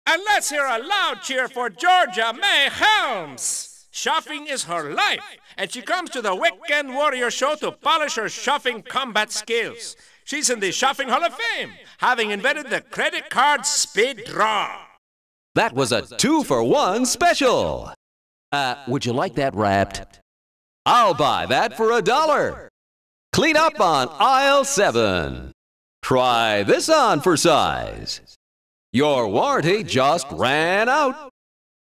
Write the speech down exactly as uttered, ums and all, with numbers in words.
And let's hear a loud cheer for Georgia May Helms. Shuffing is her life, and she comes to the Weekend Warrior Show to polish her shuffing combat skills. She's in the Shuffing Hall of Fame, having invented the credit card speed draw. That was a two-for-one special. Uh, would you like that wrapped? I'll buy that for a dollar. Clean up on aisle seven. Try this on for size. Your warranty just ran out.